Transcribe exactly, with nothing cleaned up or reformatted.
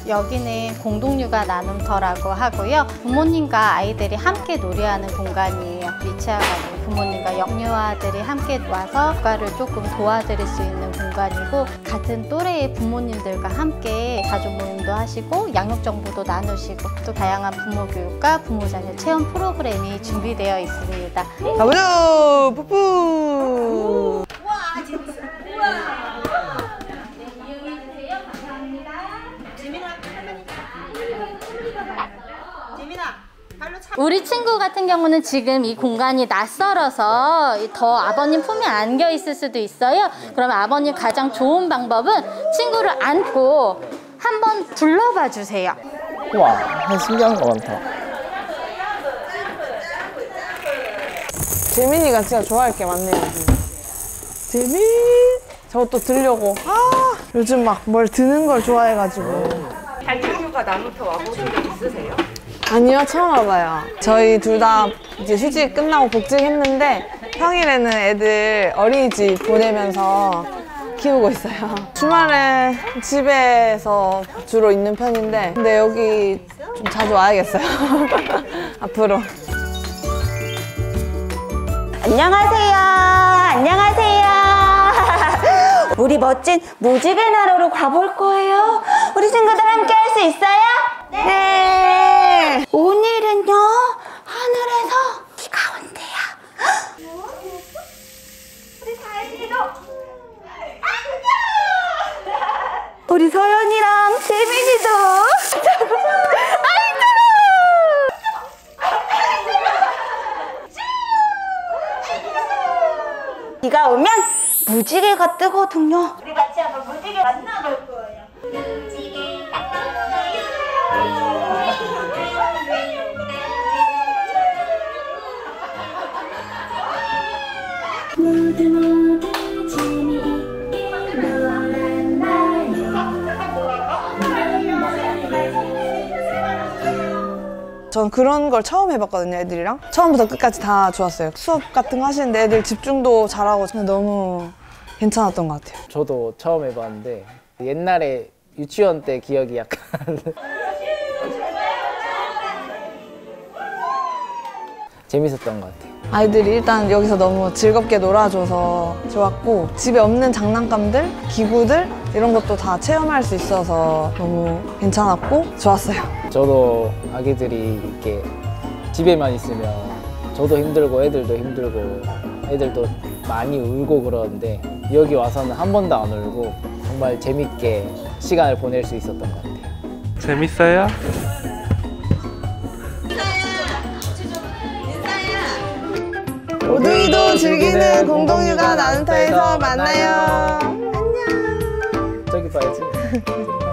여기는 공동육아 나눔터라고 하고요. 부모님과 아이들이 함께 놀이하는 공간이에요. 위치아가 부모님과 영유아들이 함께 와서 육아를 조금 도와드릴 수 있는 공간이고, 같은 또래의 부모님들과 함께 가족 모임도 하시고 양육 정보도 나누시고, 또 다양한 부모 교육과 부모 자녀 체험 프로그램이 준비되어 있습니다. 가보자! 푸푸! 우와, 재밌어. 우와. 우리 친구 같은 경우는 지금 이 공간이 낯설어서 더 아버님 품에 안겨 있을 수도 있어요. 그러면 아버님 가장 좋은 방법은 친구를 안고 한번 둘러봐 주세요. 우와, 신기한 거 많다. 재민이가 진짜 좋아할 게 많네요. 재민! 저것도 들려고. 아, 요즘 막 뭘 드는 걸 좋아해가지고. 발전휴가 나눔터 와보신 적 있으세요? 아니요, 처음 와봐요. 저희 둘 다 이제 휴직 끝나고 복직했는데 평일에는 애들 어린이집 보내면서 키우고 있어요. 주말에 집에서 주로 있는 편인데, 근데 여기 좀 자주 와야겠어요. 앞으로. 안녕하세요. 안녕하세요. 우리 멋진 무지개 나라로 가볼 거예요. 우리 친구들 함께 할 수 있어요? 네. 네. 오늘은요, 하늘에서 비가 온대요. 우리 다현이도. 우리 서연이랑 재민이도. 비가 오면 무지개가 뜨거든요. 우리 같이 한번 무지개 만나볼 거예요. 무지개 모두 모두 재미있게 놀아나요. 전 그런 걸 처음 해봤거든요, 애들이랑. 처음부터 끝까지 다 좋았어요. 수업 같은 거 하시는데 애들 집중도 잘하고 너무 괜찮았던 것 같아요. 저도 처음 해봤는데 옛날에 유치원 때 기억이 약간 재밌었던 것 같아요. 아이들이 일단 여기서 너무 즐겁게 놀아줘서 좋았고, 집에 없는 장난감들, 기구들 이런 것도 다 체험할 수 있어서 너무 괜찮았고 좋았어요. 저도 아기들이 이렇게 집에만 있으면 저도 힘들고 애들도 힘들고 애들도 많이 울고 그러는데, 여기 와서는 한 번도 안 울고 정말 재밌게 시간을 보낼 수 있었던 것 같아요. 재밌어요? 모두이도 즐기는 공동육아 나눔터에서 만나요. 안녕. 저기 봐야지.